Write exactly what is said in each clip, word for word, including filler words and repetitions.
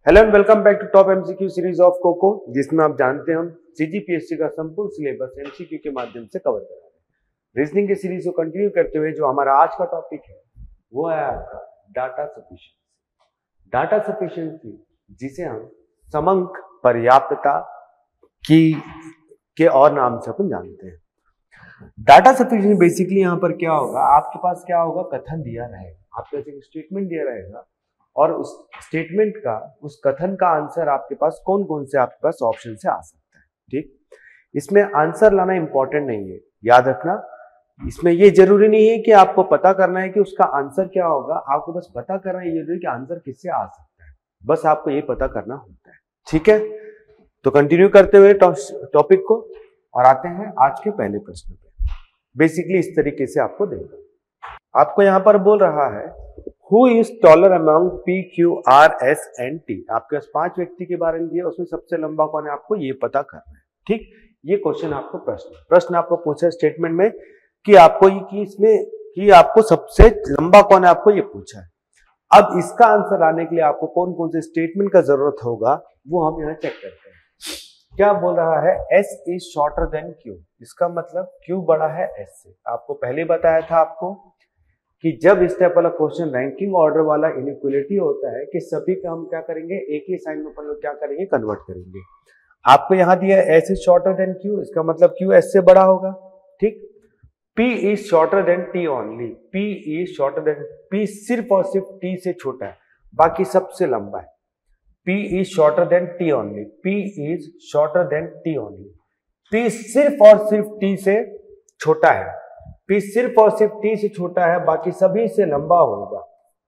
Hello and welcome back to top MCQ series of कोको, जिसमें आप जानते हैं हम सीजीपीएससी का संपूर्ण सिलेबस एमसीक्यू के माध्यम से कवर करा रहे हैं। रीजनिंग के सीरीज को कंटिन्यू करते हुए जो हमारा आज का टॉपिक है वो है आपका डाटा सफिशिएंसी। डाटा सफिशिएंसी जिसे हम समंक पर्याप्तता की के और नाम से अपन जानते हैं। डाटा सफिशिएंसी बेसिकली यहाँ पर क्या होगा, आपके पास क्या होगा, कथन दिया रहेगा, आपके पास एक स्टेटमेंट दिया रहेगा और उस स्टेटमेंट का, उस कथन का आंसर आपके पास कौन कौन से आपके पास ऑप्शन से आ सकता है। ठीक, इसमें आंसर लाना इंपॉर्टेंट नहीं है, याद रखना। इसमें ये जरूरी नहीं है कि आपको पता करना है कि उसका आंसर क्या होगा, आपको बस पता करना है ये कि आंसर किससे आ सकता है, बस आपको ये पता करना होता है। ठीक है, तो कंटिन्यू करते हुए टॉपिक को और आते हैं आज के पहले प्रश्न पे। बेसिकली इस तरीके से आपको देगा, आपको यहां पर बोल रहा है Who is taller among P, Q, R, S and T? आपके पास पांच व्यक्ति के बारे में दिया, उसमें सबसे लंबा कौन है आपको ये पता करना है। ठीक, ये क्वेश्चन आपको प्रश्न प्रश्न आपको पूछा स्टेटमेंट में कि आपको ये कि इसमें कि आपको सबसे लंबा कौन है आपको ये पूछा है। अब इसका आंसर लाने के लिए आपको कौन कौन से स्टेटमेंट का जरूरत होगा वो हम यहाँ चेक करते हैं। क्या बोल रहा है, S is shorter than Q, इसका मतलब Q बड़ा है S से। आपको पहले बताया था आपको कि जब इस टाइप वाला क्वेश्चन रैंकिंग ऑर्डर वाला इनइक्वालिटी होता है कि सभी का हम क्या करेंगे, एक ही साइन में अपन लोग क्या करेंगे, कन्वर्ट करेंगे। आपको यहां दिया S is shorter than Q, इसका मतलब Q S से बड़ा होगा। ठीक, P is shorter than T only, P is shorter than P सिर्फ और सिर्फ T से छोटा है, बाकी सबसे लंबा है। P is shorter than T only, P is shorter than T only, P सिर्फ और सिर्फ T से छोटा है, P सिर्फ और सिर्फ T से छोटा है, बाकी सभी से लंबा होगा।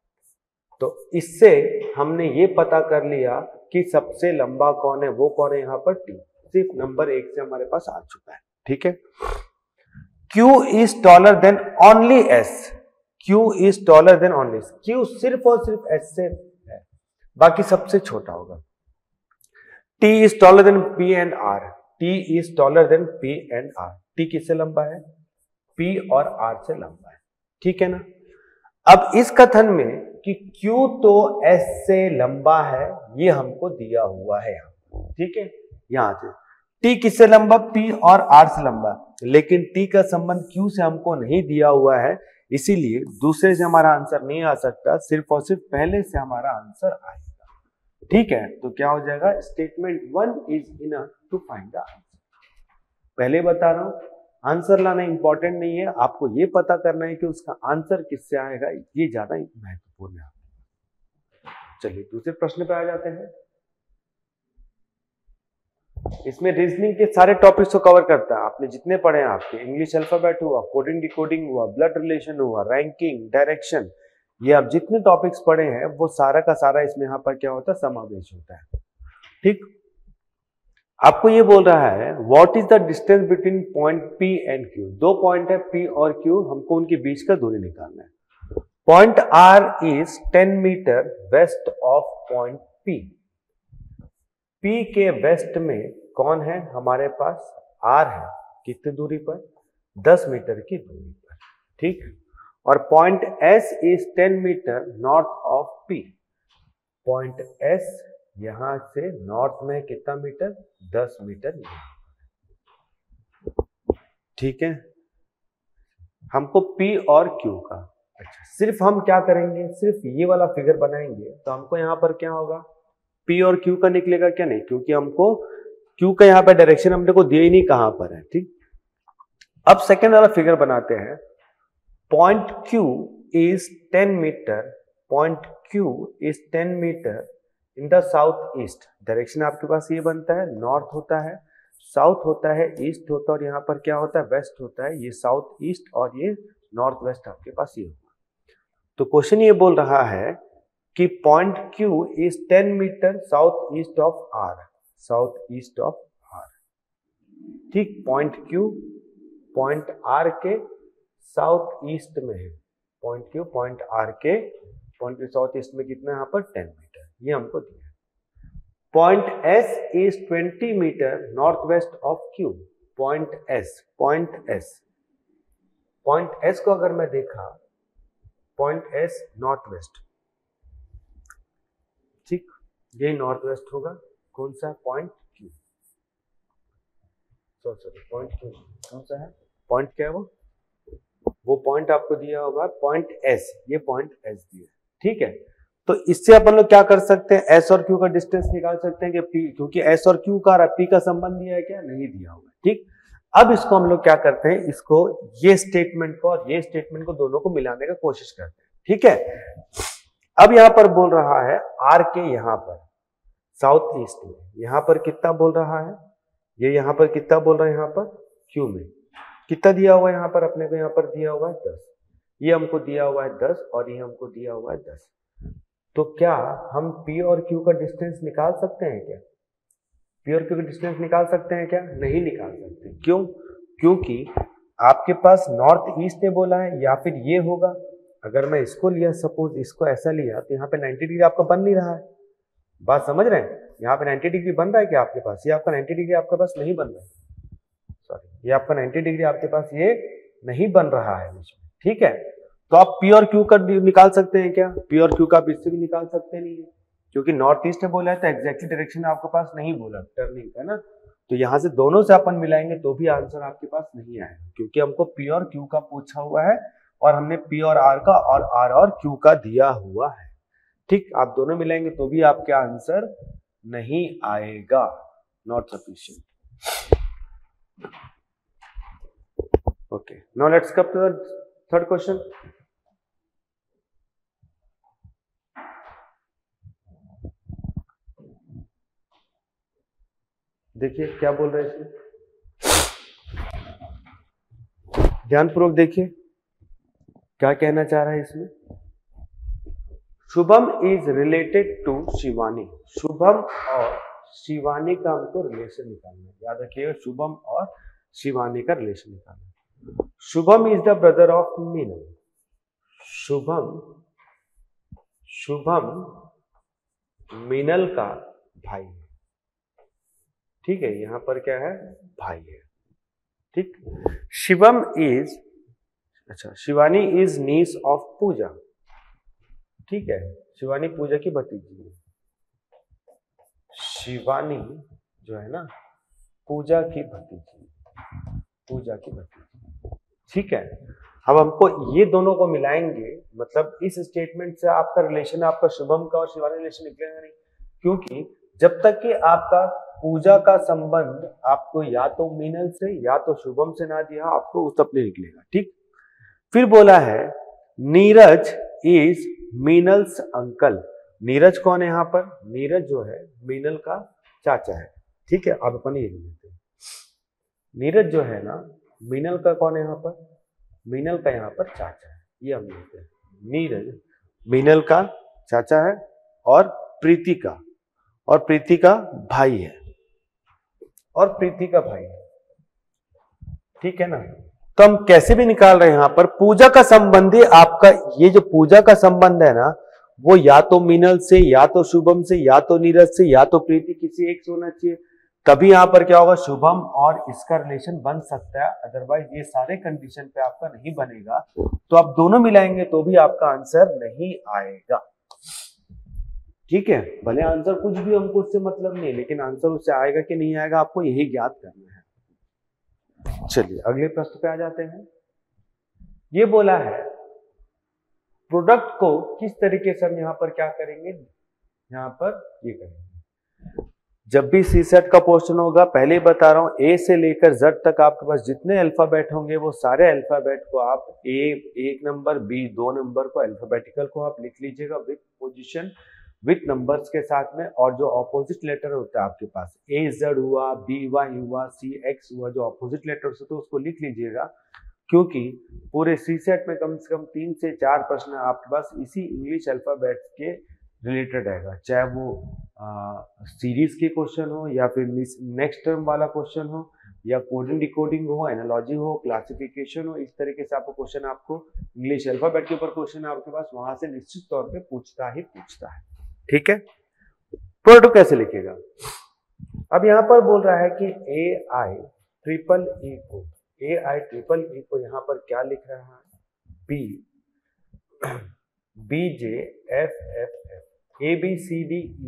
तो इससे हमने ये पता कर लिया कि सबसे लंबा कौन है, वो कौन है यहाँ पर T, सिर्फ नंबर एक से हमारे पास आ चुका है। ठीक है, Q is taller than only S, Q is taller than only S, Q सिर्फ और सिर्फ S से है, बाकी सबसे छोटा होगा। T is taller than P and R, T is taller than P and R, T किससे लंबा है, P और R से लंबा है। ठीक है ना। अब इस कथन में कि Q तो S से लंबा है ये हमको दिया हुआ है यहाँ। ठीक है, यहां से T किससे लंबा, P और R से लंबा, लेकिन T का संबंध Q से हमको नहीं दिया हुआ है, इसीलिए दूसरे से हमारा आंसर नहीं आ सकता, सिर्फ और सिर्फ पहले से हमारा आंसर आएगा। ठीक है, तो क्या हो जाएगा, statement one is enough to find the answer. पहले बता रहा हूं, आंसर लाना इंपॉर्टेंट नहीं है, आपको ये पता करना है कि उसका आंसर किससे आएगा, ये ज्यादा महत्वपूर्ण है। चलिए दूसरे प्रश्न पे आ जाते हैं। इसमें रीजनिंग के सारे टॉपिक्स को कवर करता है, आपने जितने पढ़े हैं, आपके इंग्लिश अल्फाबेट हुआ, कोडिंग डिकोडिंग हुआ, ब्लड रिलेशन हुआ, रैंकिंग, डायरेक्शन, ये आप जितने टॉपिक्स पढ़े हैं वो सारा का सारा इसमें यहाँ पर क्या होता है, समावेश होता है। ठीक, आपको ये बोल रहा है what is the distance between point P and Q, दो पॉइंट है P और Q, हमको उनके बीच का दूरी निकालना है। Point R is ten metre west of point P, P के वेस्ट में कौन है हमारे पास, R है, कितनी दूरी पर, दस मीटर की दूरी पर। ठीक, और point S is ten metre north of P, point S यहां से नॉर्थ में कितना मीटर, दस मीटर। ठीक है, हमको P और Q का, अच्छा सिर्फ हम क्या करेंगे, सिर्फ ये वाला फिगर बनाएंगे तो हमको यहां पर क्या होगा, P और Q का निकलेगा क्या, नहीं, क्योंकि हमको Q का यहाँ पर डायरेक्शन हमने को दिया ही नहीं कहां पर है। ठीक, अब सेकेंड वाला फिगर बनाते हैं। Point Q is ten metre, point Q is ten metre in the south east, direction आपके पास ये बनता है, नॉर्थ होता है, साउथ होता है, ईस्ट होता है, और यहाँ पर क्या होता है, वेस्ट होता है। ये साउथ ईस्ट और ये नॉर्थ वेस्ट आपके पास ये होगा। तो क्वेश्चन ये बोल रहा है कि point Q is ten metre south east of R, south east of R। ठीक, पॉइंट Q पॉइंट R के साउथ ईस्ट में है, पॉइंट Q पॉइंट R के पॉइंट साउथ ईस्ट में कितना, यहाँ पर टेन मीटर, ये हमको दिया है। Point S is twenty metre north west of Q, point S, point S, point S को अगर मैं देखा, पॉइंट S नॉर्थ वेस्ट, ठीक, ये नॉर्थ वेस्ट होगा, कौन सा point Q, sorry point Q कौन सा है, पॉइंट क्या है वो वो पॉइंट आपको दिया होगा पॉइंट एस, ये पॉइंट एस दिया, ठीक है। तो इससे अपन लोग क्या कर सकते हैं, एस और क्यू का डिस्टेंस निकाल सकते हैं कि पी, क्योंकि एस और क्यू का पी का संबंध दिया है क्या, नहीं दिया होगा, ठीक। अब इसको हम लोग क्या करते हैं, इसको ये स्टेटमेंट को और ये स्टेटमेंट को दोनों को मिलाने का कोशिश करते हैं, ठीक है। अब यहां पर बोल रहा है आर के यहां पर साउथ ईस्ट में, यहां पर कितना बोल रहा है, ये यहां पर कितना बोल रहा है, यहां पर क्यू में कितना दिया हुआ है, यहां पर अपने को यहां पर दिया हुआ है दस, ये हमको दिया हुआ है दस और ये हमको दिया हुआ है दस। तो क्या हम P और Q का डिस्टेंस निकाल सकते हैं क्या, P और Q का डिस्टेंस निकाल सकते हैं क्या, नहीं निकाल सकते, क्यों, क्योंकि आपके पास नॉर्थ ईस्ट ने बोला है, या फिर ये होगा, अगर मैं इसको लिया, सपोज इसको ऐसा लिया, तो यहाँ पे नब्बे डिग्री आपका बन नहीं रहा है, बात समझ रहे हैं, यहाँ पे नब्बे डिग्री बन रहा है क्या आपके पास, ये आपका नब्बे डिग्री आपके पास नहीं बन रहा है, सॉरी ये आपका नब्बे डिग्री आपके पास ये नहीं बन रहा है बीच में, ठीक है। तो आप P और Q का निकाल सकते हैं क्या, P और Q का आप इससे भी निकाल सकते नहीं है, क्योंकि नॉर्थ ईस्ट ने बोला है तो एग्जैक्टली डायरेक्शन आपके पास नहीं बोला टर्निंग का ना, तो यहां से दोनों से अपन मिलाएंगे तो भी आंसर आपके पास नहीं आएगा, क्योंकि हमको P और Q का पूछा हुआ है और हमने P और R का और R और Q का दिया हुआ है, ठीक। आप दोनों मिलाएंगे तो भी आपके आंसर नहीं आएगा, not sufficient. Okay, now let's come to the third question. देखिए क्या बोल रहे हैं इसमें, ध्यानपूर्वक देखिए क्या कहना चाह रहा है इसमें। Shubham is related to Shivani, Shubham और शिवानी का हमको रिलेशन निकालना है, याद रखिएगा शुभम और शिवानी का रिलेशन निकालना है। Shubham is the brother of Meenal, Shubham Shubham Meenal का भाई है, ठीक है, यहां पर क्या है, भाई है, ठीक। शिवम इज, अच्छा Shivani is niece of Pooja, ठीक है, शिवानी पूजा की भतीजी है, शिवानी जो है ना पूजा की भतीजी, पूजा की भतीजी, ठीक है। अब हमको ये दोनों को मिलाएंगे, मतलब इस स्टेटमेंट से आपका रिलेशन, आपका शुभम का और शिवानी रिलेशन निकलेगा नहीं, क्योंकि जब तक कि आपका पूजा का संबंध आपको या तो मीनल से या तो शुभम से ना दिया, आपको उस तब नहीं निकलेगा, ठीक। फिर बोला है नीरज इज मीनल्स अंकल, नीरज कौन है यहाँ पर, नीरज जो है मीनल का चाचा है, ठीक है। अब अपन ये लेते हैं, नीरज जो है ना मीनल का कौन है यहाँ पर, मीनल का यहाँ पर चाचा है, ये हम लेते हैं, नीरज मीनल का चाचा है और प्रीति का, और प्रीति का भाई है, और प्रीति का भाई है, ठीक है ना। तो हम कैसे भी निकाल रहे हैं, यहां पर पूजा का संबंधी आपका ये जो पूजा का संबंध है ना, वो या तो मीनल से या तो शुभम से या तो नीरज से या तो प्रीति, किसी एक से होना चाहिए, तभी यहां पर क्या होगा, शुभम और इसका रिलेशन बन सकता है, अदरवाइज ये सारे कंडीशन पे आपका नहीं बनेगा। तो आप दोनों मिलाएंगे तो भी आपका आंसर नहीं आएगा, ठीक है। भले आंसर कुछ भी हमको उससे मतलब नहीं, लेकिन आंसर उससे आएगा कि नहीं आएगा आपको यही ज्ञात करना है। चलिए अगले प्रश्न पे आ जाते हैं। ये बोला है प्रोडक्ट को किस तरीके से हम यहां पर क्या करेंगे, यहां पर ये करेंगे, जब भी सी सेट का क्वेश्चन होगा, पहले ही बता रहा हूं, ए से लेकर जेड तक आपके पास जितने अल्फाबेट होंगे वो सारे अल्फाबेट को आप ए एक नंबर, बी दो नंबर को अल्फाबेटिकल को आप लिख लीजिएगा विथ पोजीशन, विथ नंबर्स के साथ में, और जो ऑपोजिट लेटर होता है आपके पास, ए जेड हुआ, बी वाई हुआ, सी एक्स हुआ, जो ऑपोजिट लेटर होते हैं उसको लिख लीजिएगा, क्योंकि पूरे सी सेट में कम से कम तीन से चार प्रश्न आपके पास इसी इंग्लिश अल्फाबेट के रिलेटेड रहेगा, चाहे वो सीरीज के क्वेश्चन हो या फिर नेक्स्ट टर्म वाला क्वेश्चन हो या कोडिंग डिकोडिंग हो, एनालॉजी हो, क्लासिफिकेशन हो, इस तरीके से आपको क्वेश्चन, आपको इंग्लिश अल्फाबेट के ऊपर क्वेश्चन आपके पास वहां से निश्चित तौर पे पूछता ही पूछता है, ठीक है। प्रोडक्ट कैसे लिखेगा, अब यहां पर बोल रहा है कि ए आई ट्रिपल ई को, ए आई ट्रिपल ई को यहां पर क्या लिख रहा है, B B J F F F, A B C D E F,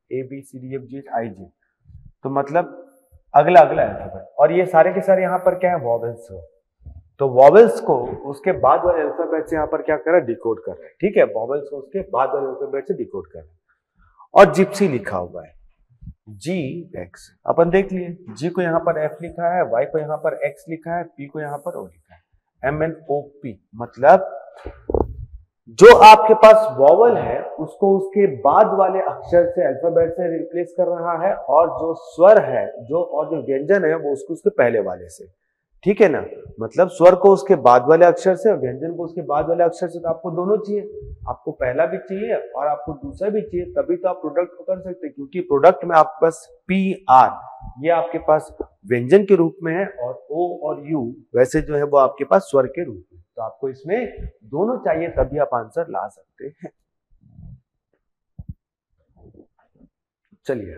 A B C D F G H I J, तो मतलब अगला अगला अल्फाबेट, और ये सारे के सारे यहाँ पर क्या है, वॉवेल्स हो। तो वॉवेल्स को उसके बाद वाले अल्फाबेट से यहाँ पर क्या कर रहा है, डिकोड कर रहा है, ठीक है, वॉवेल्स को उसके बाद वाले अल्फाबेट से डिकोड कर रहा है। और जिप्सी लिखा हुआ है जी एक्स, अपन देख लिए, जी को यहाँ पर एफ लिखा है, वाई को यहाँ पर एक्स लिखा है, पी को यहाँ पर ओ लिखा है, एम एन ओ पी, मतलब जो आपके पास वॉवल है उसको उसके बाद वाले अक्षर से अल्फाबेट से रिप्लेस कर रहा है, और जो स्वर है जो और जो व्यंजन है वो उसको उसके पहले वाले से, ठीक है ना, मतलब स्वर को उसके बाद वाले अक्षर से और व्यंजन को उसके बाद वाले अक्षर से। तो आपको दोनों चाहिए, आपको पहला भी चाहिए और आपको दूसरा भी चाहिए, तभी तो आप प्रोडक्ट को कर सकते हैं, क्योंकि प्रोडक्ट में आपके पास पी आर ये आपके पास व्यंजन के रूप में है, और ओ और यू वैसे जो है वो आपके पास स्वर के रूप में। तो आपको इसमें दोनों चाहिए, तभी आप आंसर ला सकते हैं। चलिए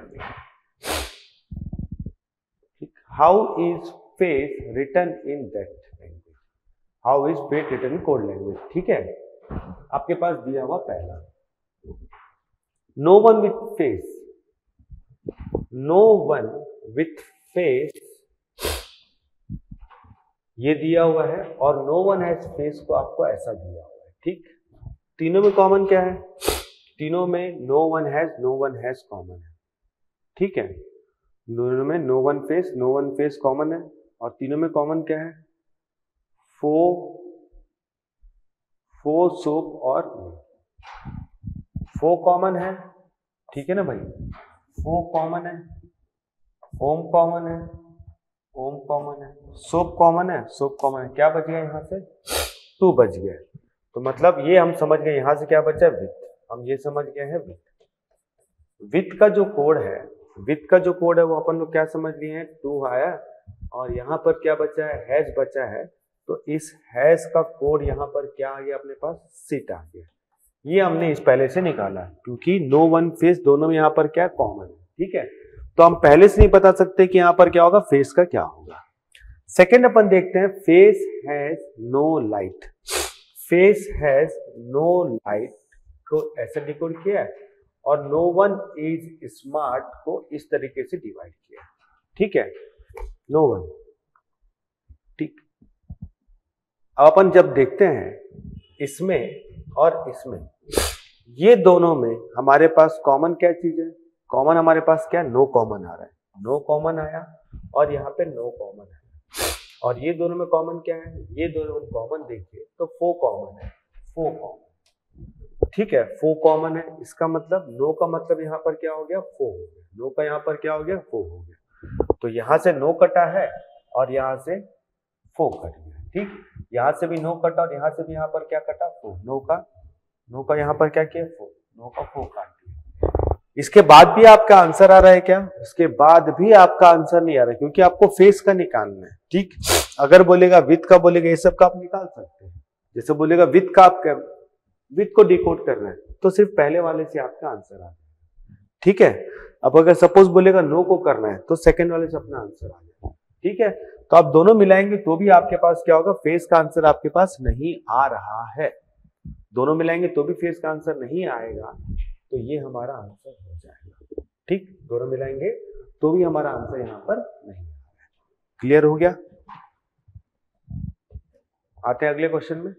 how is face written in that language, how is face written in code language, ठीक है। आपके पास दिया हुआ पहला, no one with face, no one with face ये दिया हुआ है, और नो वन हैज फेस को आपको ऐसा दिया हुआ है, ठीक। तीनों में कॉमन क्या है, तीनों में no one has no one has common है, ठीक है, दोनों में no one face no one face common है, और तीनों में कॉमन क्या है, फो फो सोप और फो कॉमन है, ठीक है ना भाई, फो कॉमन है, ओम कॉमन है, ओम कॉमन है, सोप कॉमन है, सोप कॉमन है, क्या बच गया यहाँ से, टू बच गया। तो मतलब ये हम समझ गए यहाँ से क्या बचा, विथ, हम ये समझ गए हैं विथ। विथ का जो कोड है, विथ का जो कोड है वो अपन लोग क्या समझ लिए हैं, टू आया, और यहाँ पर क्या बचा है, हैज बचा है, तो इस हैज का कोड यहाँ पर क्या आ गया अपने पास, सिट आ गया। ये हमने इस पहले से निकाला क्योंकि नो वन फेस दोनों में यहाँ पर क्या कॉमन है, ठीक है, तो हम पहले से नहीं बता सकते कि यहाँ पर क्या होगा, फेस का क्या होगा। सेकेंड अपन देखते हैं, face has no light, face has no light को ऐसे डिकोड किया है, और नो वन इज स्मार्ट को इस तरीके से डिवाइड किया, ठीक है, नो वन, ठीक। अब अपन जब देखते हैं इसमें और इसमें, ये दोनों में हमारे पास कॉमन क्या चीज है, कॉमन हमारे पास क्या, नो कॉमन आ रहा है, नो कॉमन आया, और यहाँ पे नो कॉमन है, और ये दोनों में कॉमन क्या है, ये दोनों में कॉमन देखिए तो फो कॉमन है, फो कॉमन, ठीक है, फो कॉमन है, इसका मतलब नो का मतलब यहाँ पर क्या हो गया, फो हो गया, नो का यहाँ पर क्या हो गया, फो हो गया, तो यहाँ से नो कटा है और यहाँ से फो कट गया, ठीक, यहाँ से भी नो कटा और यहाँ से भी यहाँ पर क्या कटा, फो, नो का नो का यहाँ पर क्या किया, फो, नो का फो काट दिया। इसके बाद भी आपका आंसर आ रहा है क्या, इसके बाद भी आपका आंसर नहीं आ रहा है, क्योंकि आपको फेस का निकालना है, ठीक। अगर बोलेगा विथ का, बोलेगा ये सब का आप निकाल सकते हैं, जैसे बोलेगा विथ का आप विथ को डिकोड करना है तो सिर्फ पहले वाले से आपका आंसर आ जाएगा, ठीक है। अब अगर सपोज बोलेगा नो को करना है तो सेकंड वाले से अपना आंसर आ जाएगा, ठीक है। तो आप दोनों मिलाएंगे तो भी आपके पास क्या होगा, फेस का आंसर आपके पास नहीं आ रहा है, दोनों मिलाएंगे तो भी फेस का आंसर नहीं आएगा, तो ये हमारा आंसर हो जाएगा, ठीक, दोनों मिलाएंगे तो भी हमारा आंसर यहाँ पर नहीं आ रहा है। क्लियर हो गया, आते हैं अगले क्वेश्चन में।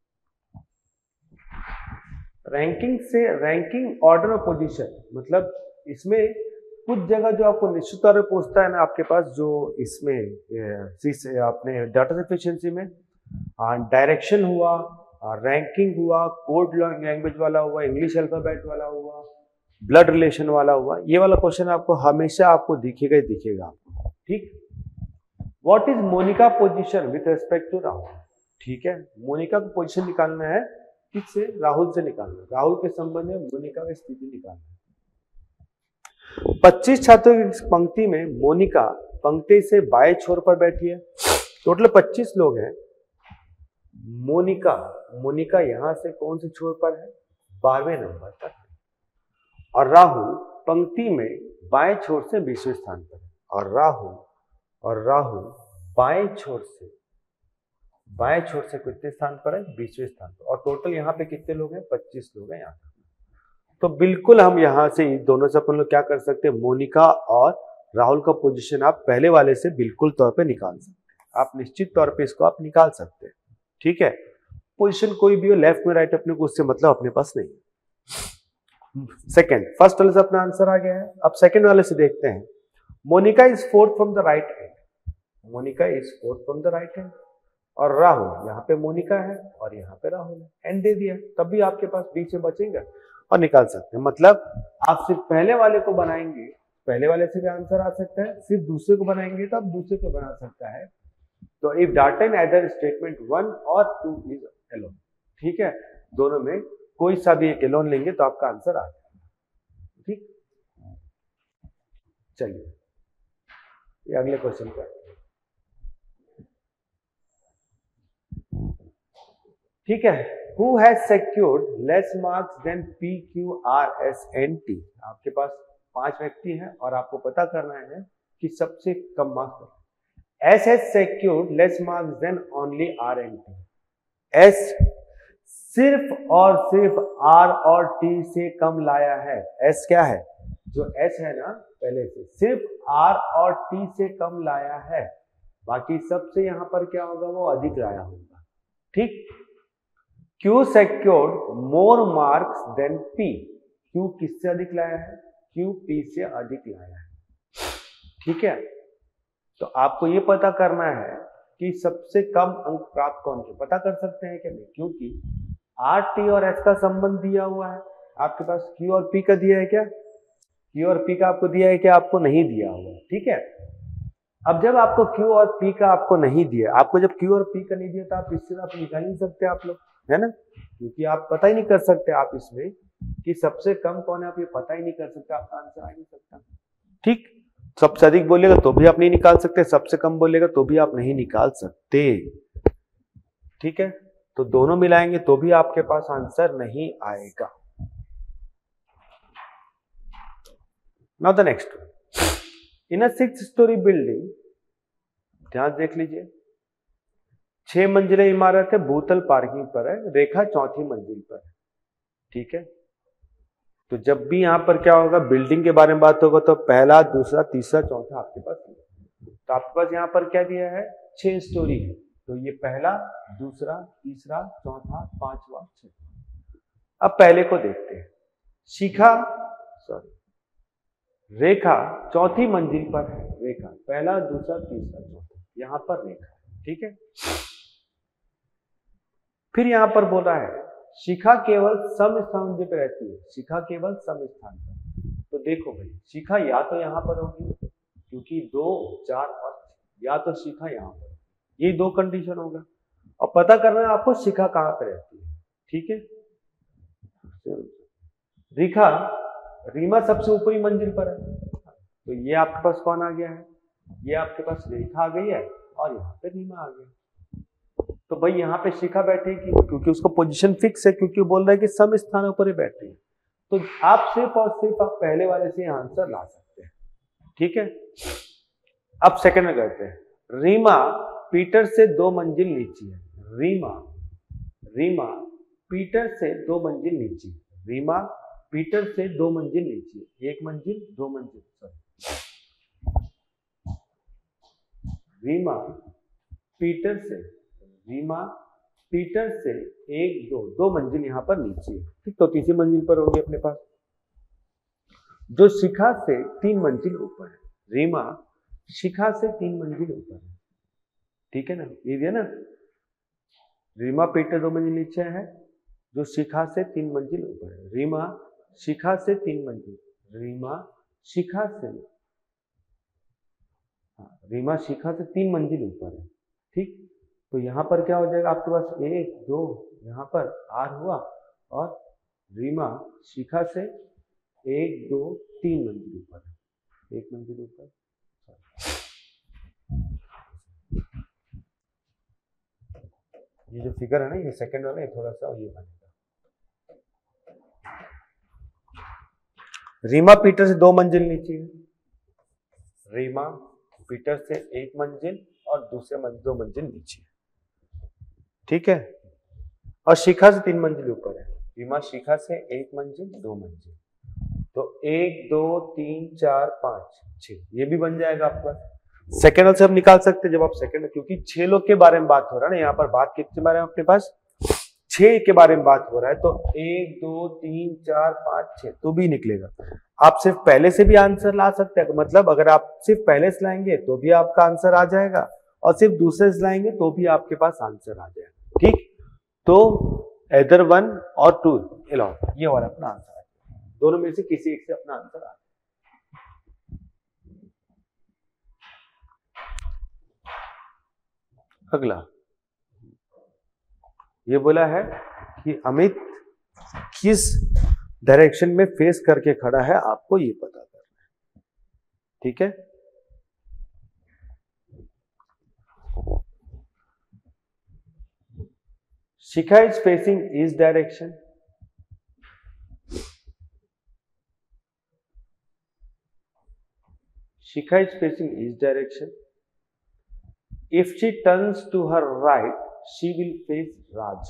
रैंकिंग से, रैंकिंग ऑर्डर ऑफ पोजीशन, मतलब इसमें कुछ जगह जो आपको निश्चित तौर पर पूछता है ना आपके पास, जो इसमें अपने डाटा एफिशिएंसी में डायरेक्शन हुआ, रैंकिंग हुआ, कोड लैंग्वेज वाला हुआ, इंग्लिश अल्फाबेट वाला हुआ, ब्लड रिलेशन वाला हुआ, ये वाला क्वेश्चन आपको हमेशा आपको दिखेगा ही दिखेगा आपको, ठीक। What is Monica position with respect to Rahul, ठीक है, मोनिका को पोजीशन निकालना है, किससे, राहुल से निकालना है, राहुल के संबंध में मोनिका की स्थिति निकालना है। पच्चीस छात्रों की पंक्ति में मोनिका पंक्ति से बाएं छोर पर बैठी है, टोटल पच्चीस लोग हैं, मोनिका मोनिका यहां से कौन से छोर पर है, बारहवें नंबर पर, और राहुल पंक्ति में बाएं छोर से बीसवें स्थान पर है, और राहुल और राहुल बाएं छोर से बाएं छोर से कितने स्थान पर है, बीसवें स्थान पर, और टोटल यहाँ पे कितने लोग हैं, पच्चीस लोग हैं यहाँ पर। तो बिल्कुल हम यहां से दोनों से अपन लोग क्या कर सकते हैं, मोनिका और राहुल का पोजीशन आप पहले वाले से बिल्कुल तौर पे निकाल सकते हैं, आप निश्चित तौर पे इसको आप निकाल सकते हैं। ठीक है, पोजीशन कोई भी हो, लेफ्ट में राइट, अपने को उससे मतलब अपने पास नहीं है। सेकंड, फर्स्ट वाले से अपना आंसर आ गया है। अब सेकंड वाले से देखते हैं, Monica is fourth from the right hand, Monica is fourth from the right hand, और राहुल, यहाँ पे मोनिका है और यहाँ पे राहुल है, एंड दे दिया, तब भी आपके पास बीच में बचेगा और निकाल सकते हैं। मतलब आप सिर्फ पहले वाले को बनाएंगे, पहले वाले से भी आंसर आ सकता है, सिर्फ दूसरे को बनाएंगे तो आप दूसरे को बना सकता है। तो if data in either statement one और टू इज एलोन, ठीक है, दोनों में कोई सा भी एक एलोन लेंगे तो आपका आंसर आ जाएगा। ठीक, चलिए ये अगले क्वेश्चन का, ठीक है। Who has secured less marks than P, Q, R, S and T? आपके पास पांच व्यक्ति हैं और आपको पता करना है कि सबसे कम marks. S has secured less marks than only R and T. S सिर्फ और सिर्फ R और T से कम लाया है। S क्या है, जो S है ना पहले से, सिर्फ R और T से कम लाया है, बाकी सबसे यहां पर क्या होगा, वो अधिक लाया होगा। ठीक, Q secured more marks than P. Q किससे अधिक लाया है, Q P से अधिक लाया है। ठीक है, तो आपको ये पता करना है कि सबसे कम अंक प्राप्त कौन किया, पता कर सकते हैं क्या नहीं, क्योंकि R, T और S का संबंध दिया हुआ है आपके पास। Q और P का दिया है क्या, Q और P का आपको दिया है क्या, आपको नहीं दिया हुआ। ठीक है, अब जब आपको Q और P का आपको नहीं दिया, आपको जब Q और P का नहीं दिया तो आप इससे आप निकाल नहीं सकते आप लोग, है ना, क्योंकि आप पता ही नहीं कर सकते आप इसमें कि सबसे कम कौन है, आप ये पता ही नहीं कर सकते, आपका आंसर आ नहीं सकता। ठीक, सबसे अधिक बोलेगा तो भी आप नहीं निकाल सकते, सबसे कम बोलेगा तो भी आप नहीं निकाल सकते। ठीक है, तो दोनों मिलाएंगे तो भी आपके पास आंसर नहीं आएगा। Now the next, in a six storey building, ध्यान देख लीजिए, छह मंजिला इमारत है, भूतल पार्किंग पर है, रेखा चौथी मंजिल पर है। ठीक है, तो जब भी यहां पर क्या होगा, बिल्डिंग के बारे में बात होगा तो पहला, दूसरा, तीसरा, चौथा आपके पास, तो आपके पास यहां पर क्या दिया है, छह स्टोरी है, तो ये पहला, दूसरा, तीसरा, चौथा, पांचवा, छठा। अब पहले को देखते हैं, शिखा सॉरी रेखा चौथी मंजिल पर है, रेखा पहला, दूसरा, तीसरा, चौथा, यहां पर रेखा। ठीक है, फिर यहां पर बोला है शिखा केवल सम स्थान पे रहती है, शिखा केवल सम स्थान पर। तो देखो भाई, शिखा या तो यहां पर होगी, क्योंकि दो, चार और, या तो शिखा यहां पर, ये दो कंडीशन होगा। और पता करना है आपको शिखा कहां पर रहती है। ठीक है, रेखा, रीमा सबसे ऊपरी मंजिल पर है, तो ये आपके पास कौन आ गया है, ये आपके पास रेखा आ गई है और यहाँ पे रीमा आ गया। तो भाई यहाँ पे शिखा बैठेगी क्योंकि उसका पोजीशन फिक्स है, क्योंकि बोल रहा है कि सम स्थानों पर ही बैठती है। तो आप सिर्फ और सिर्फ आप पहले वाले से आंसर ला सकते हैं। ठीक है, अब सेकंड में करते हैं, रीमा पीटर से दो मंजिल नीचे है, रीमा रीमा पीटर से दो मंजिल नीचे, रीमा पीटर से दो मंजिल नीचे, एक मंजिल, दो मंजिल, सॉरी, रीमा पीटर से रीमा पीटर से एक, दो, दो मंजिल यहां पर नीचे है। ठीक, तो तीसरी मंजिल पर होगी अपने पास, जो शिखा से तीन मंजिल ऊपर है, रीमा शिखा से तीन मंजिल ऊपर है। ठीक है ना, ये दिया ना, रीमा पीटर दो मंजिल नीचे है, जो शिखा से तीन मंजिल ऊपर है, रीमा शिखा से तीन मंजिल, रीमा शिखा से हाँ, रीमा शिखा से तीन मंजिल ऊपर है। ठीक, तो यहां पर क्या हो जाएगा आपके पास, एक, दो, यहां पर आर हुआ, और रीमा शिखा से एक, दो, तीन मंजिल ऊपर है, एक मंजिल ऊपर। ये जो फिगर है ना, ये सेकंड वाला, ये थोड़ा सा ये बनेगा, रीमा पीटर से दो मंजिल नीचे है, रीमा पीटर से एक मंजिल और दूसरे मंजिल दो मंजिल नीचे। ठीक है, और शिखा से तीन मंजिल ऊपर है, बीमा शिखा से एक मंजिल दो मंजिल, तो एक दो तीन चार पांच छह, ये भी बन जाएगा आपका। सेकेंड से हम निकाल सकते हैं जब आप सेकेंड, क्योंकि छह लोग के बारे में बात हो रहा है ना, यहाँ पर बात कितने बारे में अपने पास छह के बारे में बात हो रहा है, तो एक दो तीन चार पांच छह तो भी निकलेगा। आप सिर्फ पहले से भी आंसर ला सकते हैं, मतलब अगर आप सिर्फ पहले से लाएंगे तो भी आपका आंसर आ जाएगा, और सिर्फ दूसरे से लाएंगे तो भी आपके पास आंसर आ जाएगा। ठीक, तो एदर वन और टू अलाउ, ये वाला अपना आंसर है, दोनों में से किसी एक से अपना आंसर आ। अगला ये बोला है कि अमित किस डायरेक्शन में फेस करके खड़ा है, आपको ये पता करना है। ठीक है, Shikha is facing east direction, Shikha is facing east direction. If she turns to her right, she will face Raj.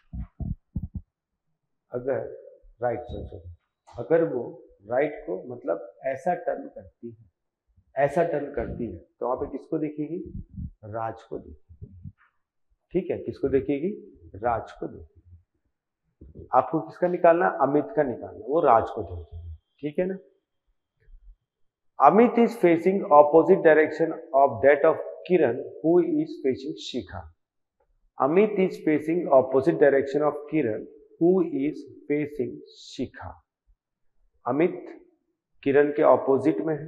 अगर राइट सोचो, अगर वो राइट को मतलब ऐसा टर्न करती है, ऐसा टर्न करती है, तो वहां पे किसको देखेगी? राज को देखेगी। ठीक है, किसको देखेगी? राज को देखेगी। आपको किसका निकालना? अमित का निकालना, वो राज को देखेगी। ठीक है ना। Amit is facing opposite direction of that of Kiran, who is facing Shikha. Amit is facing opposite direction of Kiran, who is facing Shikha. Amit किरण के ऑपोजिट में है।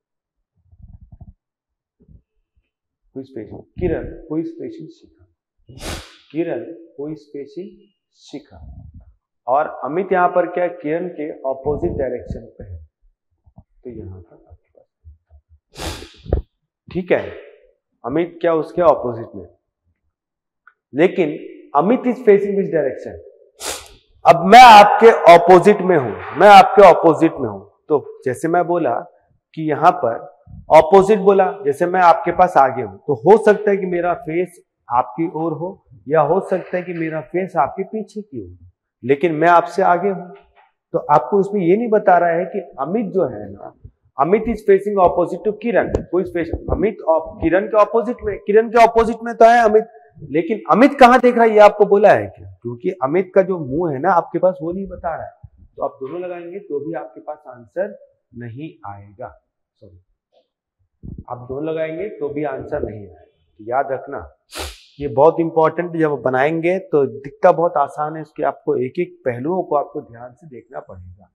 Who is facing? Kiran who is facing Shikha. Kiran who is facing Shikha. और अमित यहाँ पर क्या? किरण के opposite direction पे है, तो यहां पर आपके पास। ठीक है, अमित क्या उसके ऑपोजिट में, लेकिन Amit is facing this direction. अब मैं आपके ऑपोजिट में हूं, मैं आपके ऑपोजिट में हूं, तो जैसे मैं बोला कि यहां पर ऑपोजिट बोला, जैसे मैं आपके पास आगे हूं, तो हो सकता है कि मेरा फेस आपकी ओर हो, या हो सकता है कि मेरा फेस आपके पीछे की ओर, लेकिन मैं आपसे आगे हूं। तो आपको इसमें ये नहीं बता रहा है कि अमित जो है ना, Amit is facing opposite to Kiran, कोई फेसिंग अमित किरण के ऑपोजिट में, किरण के ऑपोजिट में तो है अमित, लेकिन अमित कहां देख रहा है ये आपको बोला है क्या? क्योंकि अमित का जो मुंह है ना आपके पास, वो नहीं बता रहा है, तो आप दोनों लगाएंगे तो भी आपके पास आंसर नहीं आएगा। सॉरी, आप दोनों लगाएंगे तो भी आंसर नहीं आएगा। तो याद रखना, ये बहुत इंपॉर्टेंट, जब बनाएंगे तो दिखता बहुत आसान है, इसके आपको एक एक पहलुओं को आपको ध्यान से देखना पड़ेगा।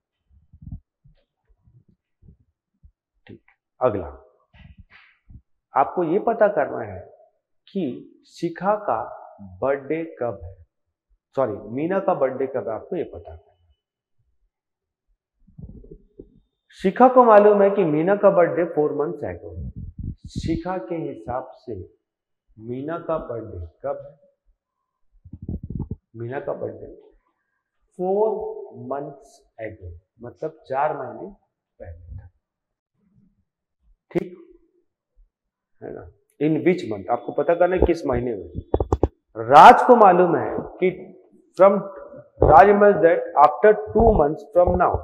ठीक, अगला आपको ये पता करना है कि शिखा का बर्थडे कब है, सॉरी मीना का बर्थडे कब है, आपको ये पता करना है। शिखा को मालूम है कि मीना का बर्थडे फोर मंथ्स एगो। शिखा के हिसाब से मीना का बर्थडे कब है? मीना का बर्थडे फोर मंथ्स एगो, मतलब चार महीने पहले था। ठीक है ना। इन विच मंथ, आपको पता करना है किस महीने में। राज को मालूम है कि from Raj must that after two months from now.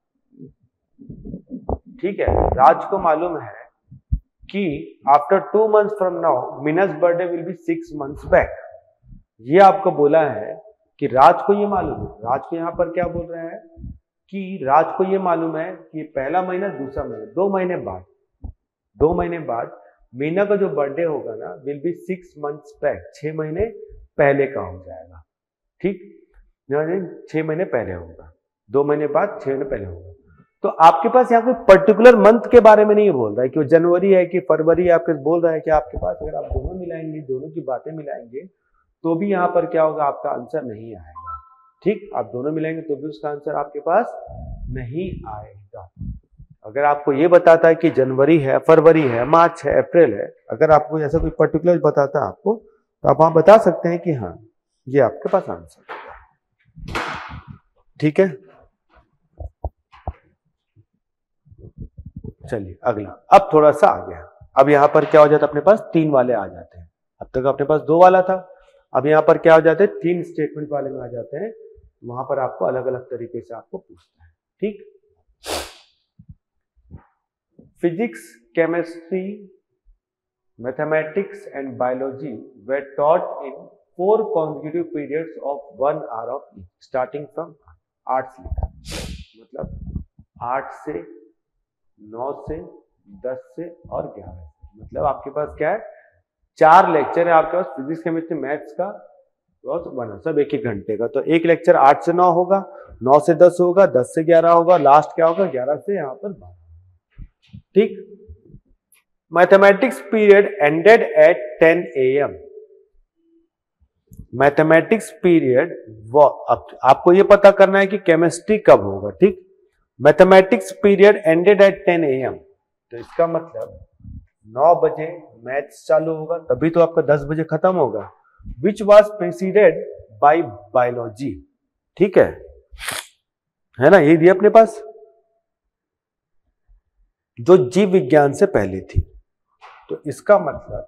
ठीक है, राज को मालूम है कि after two months from now Meena's birthday will be six months back. ये आपको बोला है कि राज को ये मालूम है। राज को यहाँ पर क्या बोल रहा है कि राज को ये मालूम है कि पहला महीना दूसरा महीना, दो महीने बाद दो महीने बाद मीना का जो बर्थडे होगा ना will be six months back, छह महीने पहले का हो जाएगा। ठीक, छह महीने पहले होगा, दो महीने बाद छह महीने पहले होगा। तो आपके पास यहाँ कोई पर्टिकुलर मंथ के बारे में नहीं बोल रहा है कि वो जनवरी है कि फरवरी है, आपके बोल रहा है कि आपके पास अगर आप दोनों मिलाएंगे, दोनों की बातें मिलाएंगे तो भी यहाँ पर क्या होगा, आपका आंसर नहीं आएगा। ठीक, आप दोनों मिलाएंगे तो भी उसका आंसर आपके पास नहीं आएगा। अगर आपको ये बताता है कि जनवरी है, फरवरी है, मार्च है, अप्रैल है, अगर आपको ऐसा कोई पर्टिकुलर बताता है आपको, तो आप वहां बता सकते हैं कि हाँ ये आपके पास आंसर है। ठीक है, चलिए अगला। अब थोड़ा सा आ गया, अब यहां पर क्या हो जाता है, अपने पास तीन वाले आ जाते हैं। अब तक अपने पास दो वाला था, अब यहां पर क्या हो जाते हैं, तीन स्टेटमेंट वाले में आ जाते हैं। वहां पर आपको अलग अलग तरीके से आपको पूछता है, ठीक। Physics, chemistry, mathematics and biology were taught in four consecutive periods of one hour of each, starting from आठ से, मतलब आठ से नौ से दस से और ग्यारह से, मतलब आपके पास क्या है, चार लेक्चर है आपके पास फिजिक्स, केमिस्ट्री, मैथ्स का, और वन सब एक एक घंटे का। तो एक लेक्चर आठ से नौ होगा, नौ से दस होगा, दस से ग्यारह होगा, लास्ट क्या होगा ग्यारह से यहाँ पर बारह, ठीक। Mathematics period ended at ten A M. Mathematics period वो अब आपको ये पता करना है कि केमिस्ट्री कब होगा, ठीक। Mathematics period ended at ten A M, तो इसका मतलब नौ बजे मैथ्स चालू होगा, तभी तो आपका दस बजे खत्म होगा। Which was preceded by biology, ठीक है है ना, यही दिया अपने पास, जो जीव विज्ञान से पहले थी। तो इसका मतलब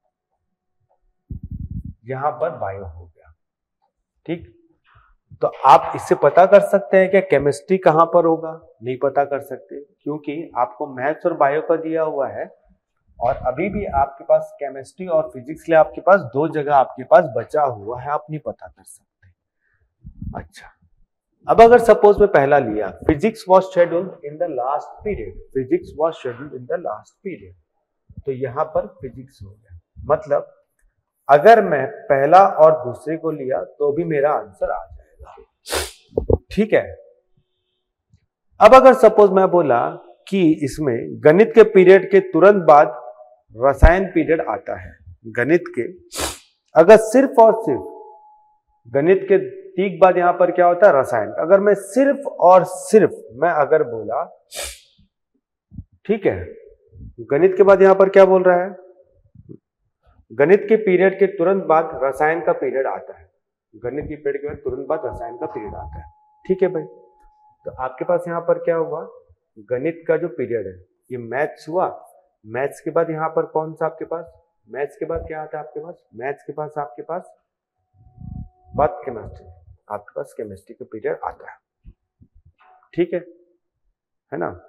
यहां पर बायो हो गया, ठीक। तो आप इससे पता कर सकते हैं कि केमिस्ट्री कहां पर होगा, नहीं पता कर सकते, क्योंकि आपको मैथ्स और बायो का दिया हुआ है, और अभी भी आपके पास केमिस्ट्री और फिजिक्स के लिए आपके पास दो जगह आपके पास बचा हुआ है, आप नहीं पता कर सकते। अच्छा, अब अगर सपोज में पहला लिया, physics was scheduled in the last period, physics was scheduled in the last period, तो यहां पर फिजिक्स हो गया। मतलब अगर मैं पहला और दूसरे को लिया तो भी मेरा आंसर आ जाएगा, ठीक है। अब अगर सपोज मैं बोला कि इसमें गणित के पीरियड के तुरंत बाद रसायन पीरियड आता है, गणित के अगर सिर्फ और सिर्फ गणित के ठीक बाद यहां पर क्या होता है रसायन, अगर मैं सिर्फ और सिर्फ मैं अगर बोला, ठीक है, गणित के बाद यहां पर क्या बोल रहा है, गणित के पीरियड के तुरंत बाद रसायन का पीरियड आता है, गणित के पीरियड के बाद तुरंत बाद रसायन का पीरियड आता है, ठीक है भाई। तो आपके पास यहां पर क्या हुआ, गणित का जो पीरियड है ये मैथ्स हुआ, मैथ्स के बाद यहां पर कौन सा आपके पास, मैथ्स के बाद क्या आता है आपके पास, मैथ्स के पास आपके पास बात केमिस्ट्री, आपके पास केमिस्ट्री का पीरियड आता है, ठीक है है ना।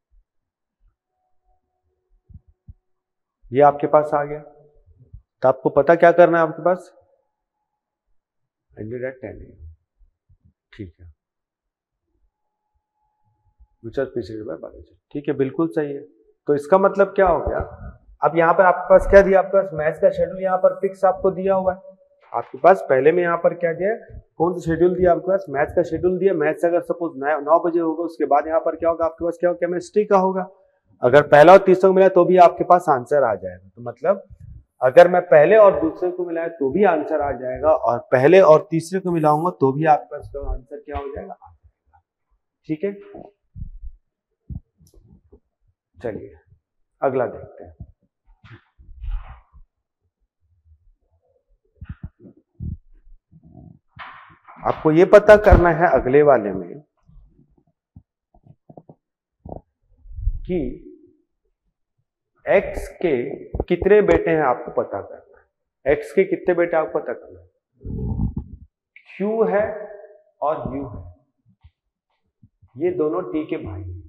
ये आपके पास आ गया, तो आपको पता क्या करना है आपके पास, ended at ten A M, ठीक है, which was preceded by biology, ठीक है, बिल्कुल सही है। तो इसका मतलब क्या हो गया, अब यहां पर आपके पास क्या दिया, आपके पास मैथ्स का शेड्यूल यहां पर फिक्स आपको दिया हुआ है, आपके पास पहले में यहां पर क्या दिया, कौन सा शेड्यूल दिया आपके पास, मैथ्स का शेड्यूल दिया। मैथ्स अगर सपोज नौ बजे होगा, उसके बाद यहां पर क्या होगा आपके पास, क्या होगा, केमिस्ट्री का होगा। अगर पहला और तीसरा को मिला तो भी आपके पास आंसर आ जाएगा। तो मतलब अगर मैं पहले और दूसरे को मिलाया तो भी आंसर आ जाएगा, और पहले और तीसरे को मिलाऊंगा तो भी आपके पास तो आंसर क्या हो जाएगा, आ जाएगा, ठीक है। चलिए अगला देखते हैं। आपको ये पता करना है अगले वाले में कि x के कितने बेटे हैं, आपको पता करना है, x के कितने बेटे आपको पता करना है। q है और u है, ये दोनों t के भाई हैं,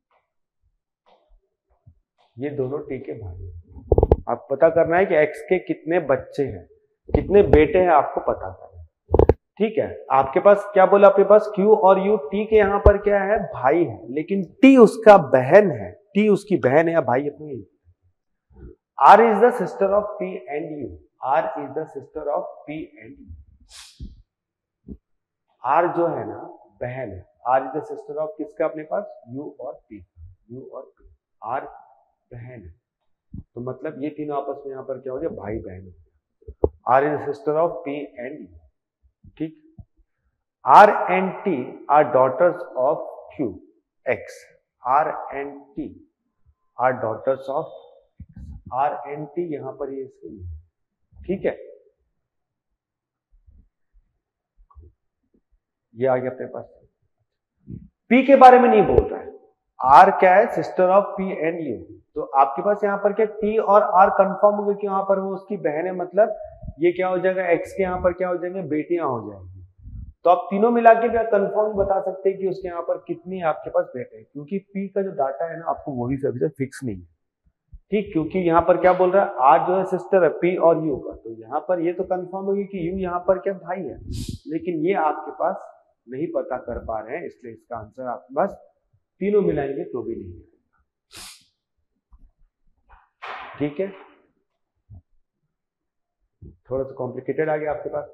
ये दोनों t के भाई हैं। आपको पता करना है कि x के कितने बच्चे हैं, कितने बेटे हैं, आपको पता करना है, ठीक है। आपके पास क्या बोला, आपके पास q और u, t के यहां पर क्या है, भाई है, लेकिन t उसका बहन है, t उसकी बहन है या भाई अपनी। R is the sister of P and U. R is the sister of P and U. R जो है ना बहन है, R is the sister of किसका अपने पास, U और P, U और P, R बहन है, तो मतलब ये तीनों आपस में यहाँ पर क्या हो गया, भाई बहन हो गया। R is the sister of P and U, ठीक। R and T are daughters of Q, X. R and T are daughters of R and T, यहां पर ये सही है, ठीक है। ये आ गया अपने पास। P के बारे में नहीं बोल रहा है, R क्या है, sister of P and U, तो आपके पास यहां पर क्या T और R कंफर्म हो गया कि वहां पर वो उसकी बहन है, मतलब ये क्या हो जाएगा, X के यहां पर क्या हो जाएंगे, बेटियां हो जाएंगी। तो आप तीनों मिला के भी कंफर्म बता सकते हैं कि उसके यहाँ पर कितनी आपके पास बेट है, क्योंकि पी का जो डाटा है ना आपको वो भी सभी से फिक्स नहीं है, ठीक, क्योंकि यहाँ पर क्या बोल रहा है, आज जो है सिस्टर है पी और यू का, तो यहाँ पर ये तो कंफर्म होगी कि यू यहाँ पर क्या भाई है, लेकिन ये आपके पास नहीं पता कर पा रहे हैं, इसलिए इसका आंसर आपके पास तीनों मिलाएंगे तो भी नहीं आएगा। ठीक है, थोड़ा सा कॉम्प्लिकेटेड आ गया आपके पास।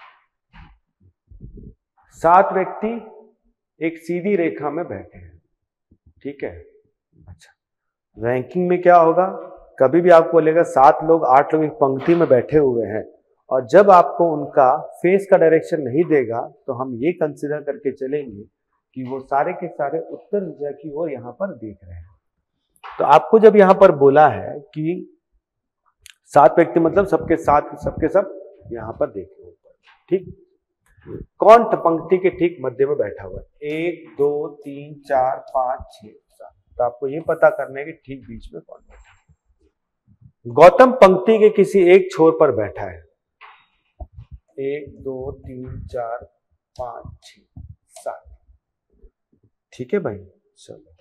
सात व्यक्ति एक सीधी रेखा में बैठे हैं, ठीक है। अच्छा, रैंकिंग में क्या होगा, कभी भी आपको बोलेगा सात लोग आठ लोग एक पंक्ति में बैठे हुए हैं, और जब आपको उनका फेस का डायरेक्शन नहीं देगा तो हम ये कंसिडर करके चलेंगे कि वो सारे के सारे उत्तर दिशा की ओर यहाँ पर देख रहे हैं। तो आपको जब यहाँ पर बोला है कि सात व्यक्ति मतलब सबके साथ सबके सब यहाँ पर देखे ऊपर, ठीक, कौन पंक्ति के ठीक मध्य में बैठा हुआ है, एक दो तीन चार पांच छह सात, तो आपको ये पता करना है कि ठीक बीच में कौन बैठा है। गौतम पंक्ति के किसी एक छोर पर बैठा है, एक दो तीन चार पांच छह सात, ठीक है भाई। चलो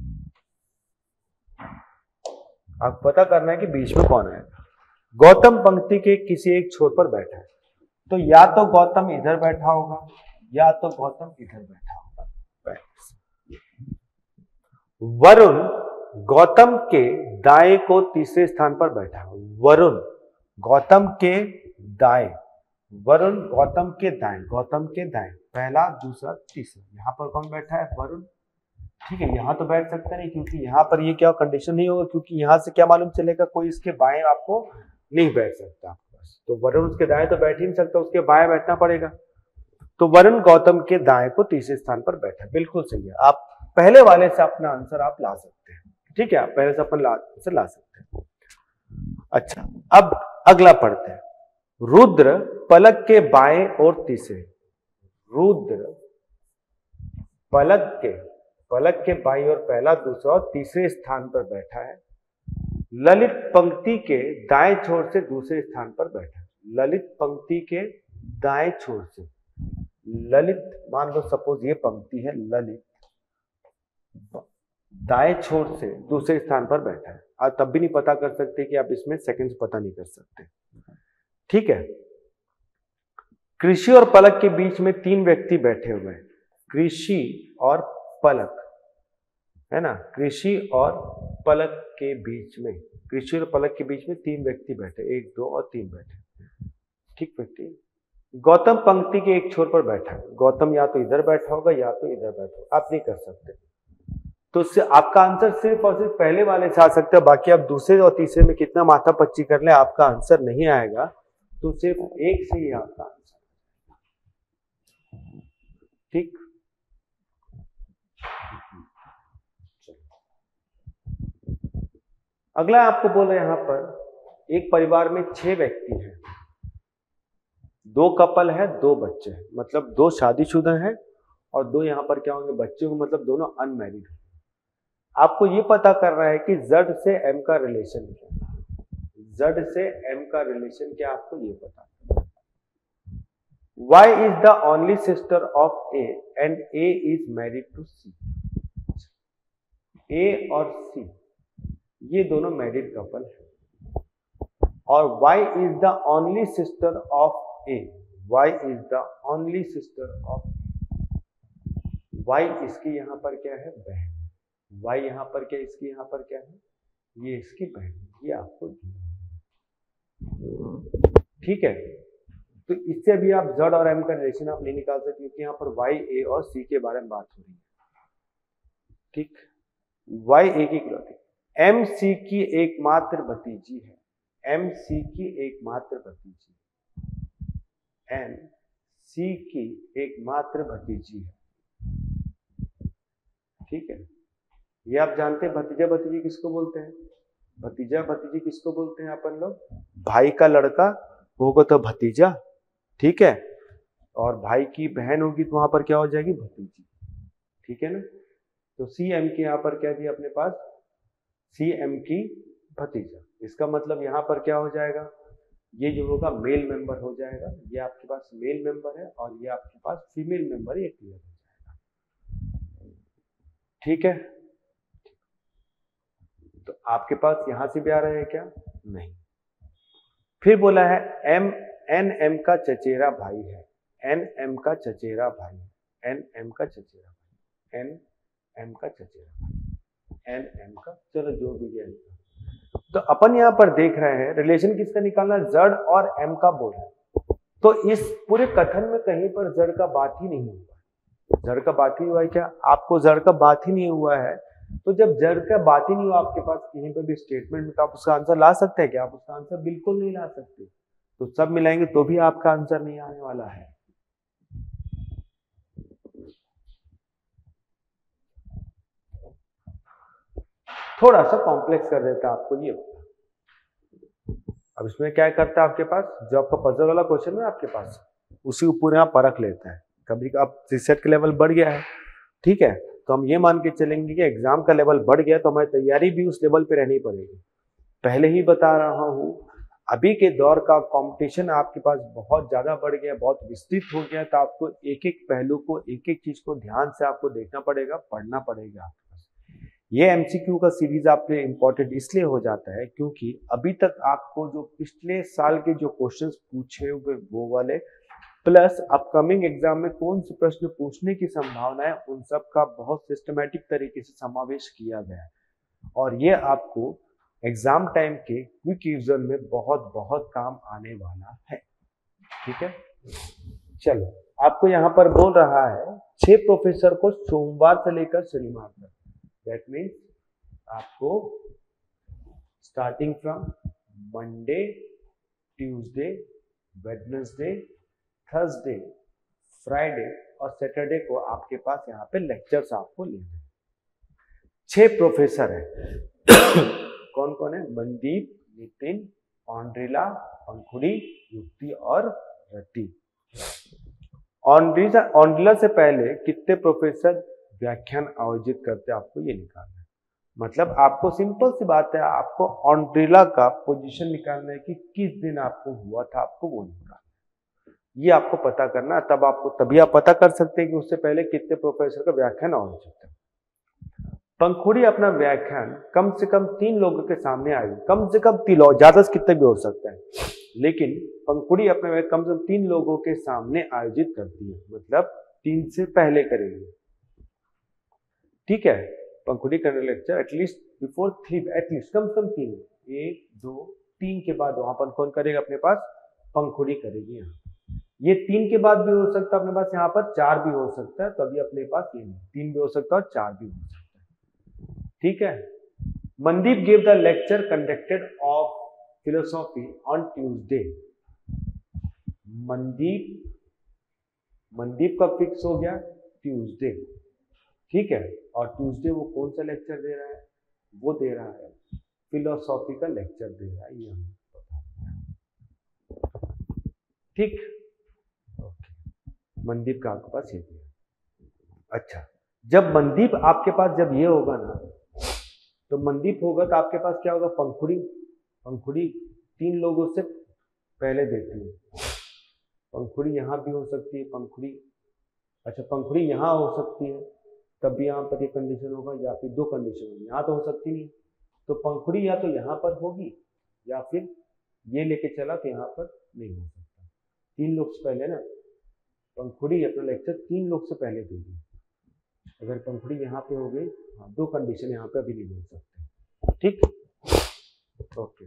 आप पता करना है कि बीच में कौन है। गौतम पंक्ति के किसी एक छोर पर बैठा है, तो या तो गौतम इधर बैठा होगा या तो गौतम इधर बैठा होगा। वरुण गौतम के दाएं को तीसरे स्थान पर बैठा है, वरुण गौतम के दाएं, वरुण गौतम के दाएं, गौतम के दाएं, पहला दूसरा तीसरा, यहां पर कौन बैठा है, वरुण, ठीक है। यहां तो बैठ सकते नहीं क्योंकि यहां पर ये क्या कंडीशन नहीं होगा, क्योंकि यहां से क्या मालूम चलेगा कोई इसके बाएं आपको नहीं बैठ सकता आपके पास, तो वरुण उसके दाएं तो बैठ ही नहीं सकता, उसके बाएं बैठना पड़ेगा। तो वरुण गौतम के दाएं को तीसरे स्थान पर बैठा, बिल्कुल सही है। आप पहले वाले से अपना आंसर आप ला सकते हैं, ठीक है, आप पहले से अपन आंसर ला सकते हैं। अच्छा, अब अगला पढ़ते हैं। रुद्र पलक के बाएं और तीसरे, रुद्र पलक के पलक के बाईं और पहला दूसरा और तीसरे स्थान पर बैठा है। ललित पंक्ति के दाएं छोर से दूसरे स्थान पर बैठा है, ललित पंक्ति के दाएं छोर से, ललित मान लो सपोज ये पंक्ति है, ललित दाएं छोर से दूसरे स्थान पर बैठा है, और तब भी नहीं पता कर सकते कि आप इसमें सेकंड्स पता नहीं कर सकते, ठीक है। कृषि और पलक के बीच में तीन व्यक्ति बैठे हुए हैं, कृषि और पलक है ना, कृषि और पलक के बीच में, कृषि और पलक के बीच में तीन व्यक्ति बैठे, एक दो और तीन बैठे, ठीक व्यक्ति। गौतम पंक्ति के एक छोर पर बैठा है, गौतम या तो इधर बैठा होगा या तो इधर बैठा होगा, आप नहीं कर सकते, तो उससे आपका आंसर सिर्फ और सिर्फ पहले वाले से आ सकता है, बाकी आप दूसरे और तीसरे में कितना माथा पच्ची कर ले आपका आंसर नहीं आएगा, तो सिर्फ एक से ही आपका आंसर, ठीक। अगला आपको बोल रहे हैं यहां पर एक परिवार में छह व्यक्ति हैं, दो कपल है, दो बच्चे हैं, मतलब दो शादीशुदा हैं और दो यहां पर क्या होंगे बच्चे को, मतलब दोनों अनमैरिड हैं। आपको ये पता करना है कि जेड से एम का रिलेशन क्या है, जेड से एम का रिलेशन क्या, आपको ये पता। Y is the only sister of A and A is married to C. A और C ये दोनों मैरिड कपल है, और Y is the only sister of A, Y is the only sister of A, Y इसकी यहां पर क्या है, बहन, Y यहां पर क्या, इसकी यहां पर क्या है, ये इसकी बहन, ये आपको ठीक है। तो इससे भी आप Z और M का रिलेशन आप नहीं निकाल सकते, क्योंकि यहाँ पर Y, A और C के बारे में बात हो रही है, ठीक। Y A की इकलौती, M C की एकमात्र भतीजी है, M C की एकमात्र भतीजी, M C की एकमात्र भतीजी है, ठीक है। ये आप जानते हैं भतीजा भतीजी किसको बोलते हैं, भतीजा भतीजी किसको बोलते हैं अपन लोग, भाई का लड़का होगा तो भतीजा, ठीक है, और भाई की बहन होगी तो वहां पर क्या हो जाएगी, भतीजी, ठीक है ना। तो सी एम की यहां पर क्या दिया अपने पास, सी एम की भतीजा, इसका मतलब यहां पर क्या हो जाएगा, ये जो होगा मेल मेंबर हो जाएगा, ये आपके पास मेल मेंबर है और ये आपके पास फीमेल मेंबर, ये क्लियर हो जाएगा। ठीक है, तो आपके पास यहां से भी आ रहा है क्या? नहीं। फिर बोला है एम एन एम का चचेरा भाई है, एन एम का चचेरा भाई, एन एम का चचेरा भाई, एन एम का चचेरा भाई, एन एम का, चलो जो भी है। तो अपन यहां पर देख रहे हैं रिलेशन किसका निकालना, जड़ और एम का बोल है। तो इस पूरे कथन में कहीं पर जड़ का बात ही नहीं हुआ। जड़ का बात ही हुआ है क्या? आपको जड़ का बात ही नहीं हुआ है। तो जब जड़ का बात ही नहीं हुआ आपके पास कहीं पर भी स्टेटमेंट में, तो आप उसका आंसर ला सकते हैं क्या? आप उसका आंसर बिल्कुल नहीं ला सकते। तो सब मिलाएंगे तो भी आपका आंसर नहीं आने वाला है। थोड़ा सा कॉम्प्लेक्स कर देता है आपको ये। अब इसमें क्या करता है आपके पास, जो आपका पजल वाला क्वेश्चन है आपके पास, उसी को पूरे यहाँ परख लेता है। कभी अब सीसेट का लेवल बढ़ गया है, ठीक है, तो हम ये मान के चलेंगे कि एग्जाम का लेवल बढ़ गया तो हमारी तैयारी भी उस लेवल पे रहनी पड़ेगी। पहले ही बता रहा हूँ, अभी के दौर का कंपटीशन आपके पास बहुत ज्यादा बढ़ गया, बहुत विस्तृत हो गया, तो आपको एक एक पहलू को, एक एक चीज को ध्यान से आपको देखना पड़ेगा, पढ़ना पड़ेगा। ये एमसीक्यू का सीरीज आपके इंपॉर्टेंट इसलिए हो जाता है क्योंकि अभी तक आपको जो पिछले साल के जो क्वेश्चंस पूछे हुए वो वाले, प्लस अपकमिंग एग्जाम में कौन से प्रश्न पूछने की संभावना है, उन सब का बहुत सिस्टमैटिक तरीके से समावेश किया गया है। और ये आपको एग्जाम टाइम के क्विक रिवीजन में बहुत बहुत काम आने वाला है। ठीक है, चलो आपको यहाँ पर बोल रहा है छह प्रोफेसर को सोमवार से लेकर शनिवार तक, दैट मीन्स आपको starting from Monday, Tuesday, Wednesday, Thursday, Friday और सैटरडे को आपके पास यहाँ पे लेक्चर्स आपको लेने हैं। छह प्रोफेसर है कौन कौन है? मनदीप, नितिन, ऑन्ड्रिला, पंखुड़ी, युक्ति और रति। ऑन्ड्रिला ऑन्ड्रिला से पहले कितने प्रोफेसर व्याख्यान आयोजित करते हैं आपको ये निकालना है। मतलब आपको सिंपल सी बात है, आपको ऑन्ड्रिला का पोजीशन निकालना है कि किस दिन आपको हुआ था, आपको वो निकालना है। ये आपको पता करना, तब आपको तभी आप पता कर सकते हैं कि उससे पहले कितने प्रोफेसर का व्याख्यान आयोजित है। पंखुड़ी अपना व्याख्यान कम से कम तीन लोगों के सामने आएगी, कम से कम तीन लोग, ज्यादा से कितने भी हो सकता है, लेकिन पंखुड़ी अपने कम से कम तीन लोगों के सामने आयोजित करती है, मतलब तीन से पहले करेगी। ठीक है, पंखुड़ी करने lecture at least before three, at least कम से कम तीन, एक दो तीन के बाद वहां पर कौन करेगा अपने पास? पंखुड़ी करेगी। यहाँ ये तीन के बाद भी हो सकता है अपने पास, यहाँ पर चार भी हो सकता है, तभी अपने पास ये नहीं, तीन भी हो सकता है और चार भी हो सकता है। ठीक है, Mandeep gave the lecture conducted of philosophy on Tuesday. Mandeep Mandeep का फिक्स हो गया ट्यूसडे, ठीक है, और ट्यूसडे वो कौन सा लेक्चर दे रहा है? वो दे रहा है फिलोसॉफी का लेक्चर दे रहा है, ये हमें पता है। ठीक, ओके, मनदीप का आपके पास ये दिया। अच्छा, जब मनदीप आपके पास जब ये होगा ना, तो मनदीप होगा तो आपके पास क्या होगा? पंखुड़ी। पंखुड़ी तीन लोगों से पहले देती है, पंखुड़ी यहां भी हो सकती है, पंखुड़ी, अच्छा पंखुड़ी यहां हो सकती है, तब भी यहाँ पर ये कंडीशन होगा, या फिर दो कंडीशन होगी, यहाँ तो हो सकती नहीं, तो पंखुड़ी या तो यहाँ पर होगी या फिर ये लेके चला तो यहाँ पर नहीं हो सकता। तीन लोग से पहले ना, पंखुड़ी अपना लेक्चर तीन लोग से पहले देगी। अगर पंखुड़ी यहाँ पे हो गई, हाँ, दो कंडीशन यहाँ पे अभी नहीं बोल सकते। ठीक, ओके।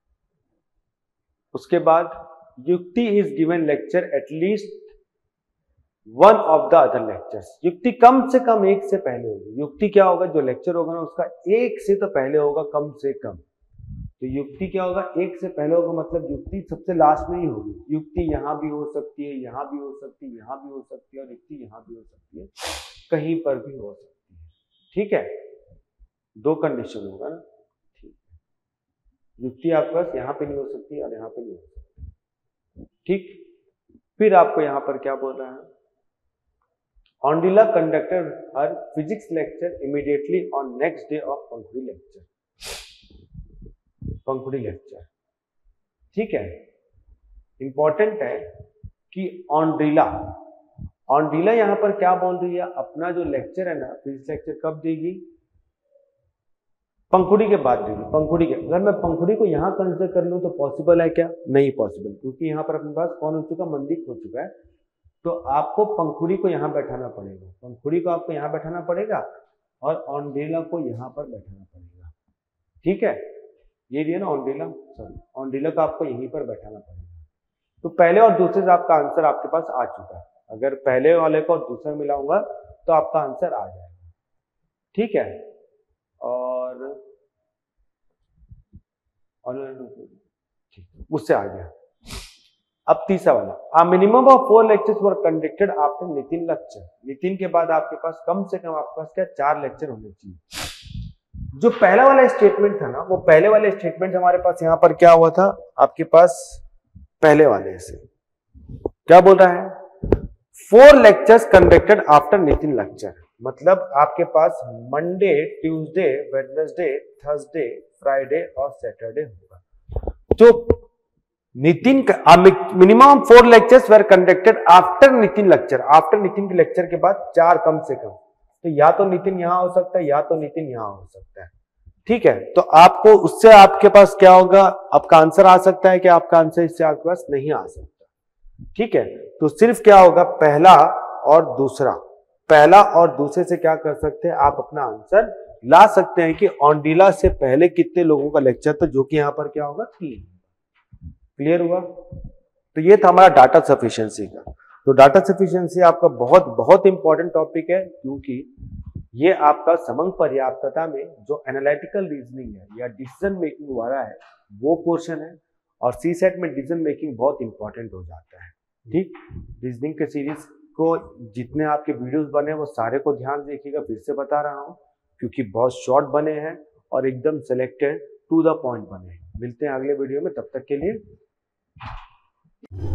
उसके बाद Yukti is given lecture at least one of the other lectures. Yukti कम से कम एक से पहले होगी। युक्ति क्या होगा? जो लेक्चर होगा ना उसका एक से तो पहले होगा, कम से कम। तो युक्ति क्या होगा? एक से पहले होगा, मतलब युक्ति सबसे लास्ट में ही होगी। युक्ति यहाँ भी हो सकती है, यहाँ भी हो सकती है, यहाँ भी हो सकती है, और युक्ति यहाँ भी हो सकती है, कहीं पर भी हो सकती है। ठीक है, दो कंडीशन होगा ना। ठीक है, युक्ति आपके पास यहाँ पे नहीं हो सकती और यहाँ पे नहीं हो सकती। ठीक, फिर आपको यहाँ पर क्या बोल रहा है? ऑन्डिला conducted her physics lecture immediately on next day of Pankhuri lecture. Pankhuri lecture, ठीक है। इंपॉर्टेंट है कि ऑन्ड्रीला ऑन्ड्रीला यहां पर क्या बोल रही है, अपना जो लेक्चर है ना, फिजिक्स लेक्चर कब देगी, पंखुड़ी के बाद देगी। पंखुड़ी के, अगर मैं पंखुड़ी को यहां कंसिडर कर लूं तो पॉसिबल है क्या, नहीं पॉसिबल, क्योंकि यहां पर अपने पास कौन हो चुका, मंदिक हो चुका है। तो आपको पंखुड़ी को यहां बैठाना पड़ेगा, पंखुड़ी को आपको यहां बैठाना पड़ेगा और ऑन्ड्रीला को यहां पर बैठाना पड़ेगा। ठीक है, ये दिया ना ऑन्ड्रीला, सॉरी ऑन्ड्रीला को आपको यहीं पर बैठाना पड़ेगा। तो पहले और दूसरे से आपका आंसर आपके पास आ चुका है। अगर पहले वाले को और दूसरा मिलाऊंगा तो आपका आंसर आ जाएगा। ठीक है, और उससे आ गया। अब तीसरा वाला, a minimum of four lectures were conducted after Nitin lecture. Nitin के बाद आपके पास कम से कम आपके पास क्या, चार लेक्चर होने चाहिए। जो पहला वाला स्टेटमेंट था ना, वो पहले वाले स्टेटमेंट हमारे पास यहां पर क्या हुआ था, आपके पास पहले वाले से क्या बोल रहा है, four lectures conducted after Nitin lecture, मतलब आपके पास Monday, Tuesday, Wednesday, Thursday, Friday और सैटरडे होगा। तो नितिन का minimum four lectures were conducted after Nitin lecture, after Nitin के लेक्चर के बाद चार कम से कम, तो या तो नितिन यहां हो सकता है या तो नितिन यहां हो सकता है। ठीक है, तो आपको उससे आपके पास क्या होगा, आपका आंसर आ सकता है कि आपका आंसर इससे आपके पास नहीं आ सकता। ठीक है, तो सिर्फ क्या होगा, पहला और दूसरा, पहला और दूसरे से क्या कर सकते हैं, आप अपना आंसर ला सकते हैं कि ऑन्ड्रीला से पहले कितने लोगों का लेक्चर था, जो कि यहां पर क्या होगा, तीन। क्लियर हुआ? तो ये था हमारा डाटा सफिशिएंसी का। तो डाटा सफिशिएंसी आपका बहुत बहुत इंपॉर्टेंट टॉपिक है, क्योंकि ये आपका समंग पर्याप्तता में जो एनालिटिकल रीजनिंग है या डिसीजन मेकिंग वाला है वो पोर्शन है, और सी सेट में डिसीजन मेकिंग बहुत इंपॉर्टेंट हो जाता है। ठीक, रीजनिंग के सीरीज को जितने आपके वीडियोस बने वो सारे को ध्यान देखिएगा, फिर से बता रहा हूं, क्योंकि बहुत शॉर्ट बने हैं और एकदम सिलेक्टेड टू द पॉइंट बने हैं। मिलते हैं अगले वीडियो में, तब तक के लिए